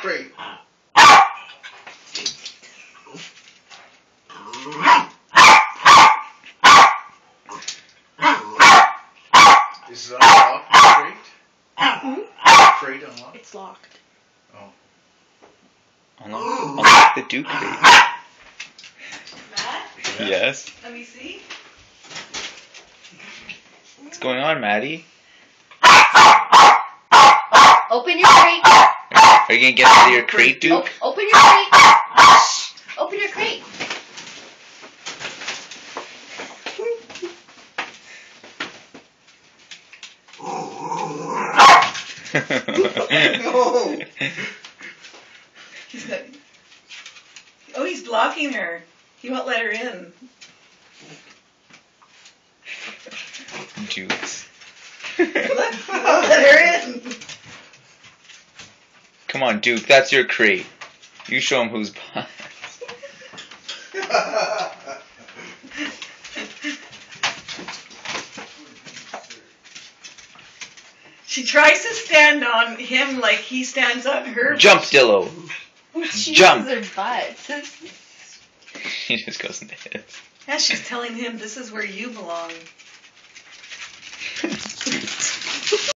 crate. Is it unlocked, the crate? Crate unlocked? It's locked. Oh. Unlock the Duke crate. Matt? Yes. Let me see. What's going on, Maddie? Open your crate. Are you gonna get out of your crate, Duke? Open your crate. Open your crate. No! He's not. Oh, he's blocking her. He won't let her in. Dukes. Look, he won't let her in. Come on, Duke. That's your crate. You show him who's behind. She tries to stand on him like he stands on her. Jump, Dillo. She Jump. uses her butt. He just goes into his. Yeah, she's telling him this is where you belong.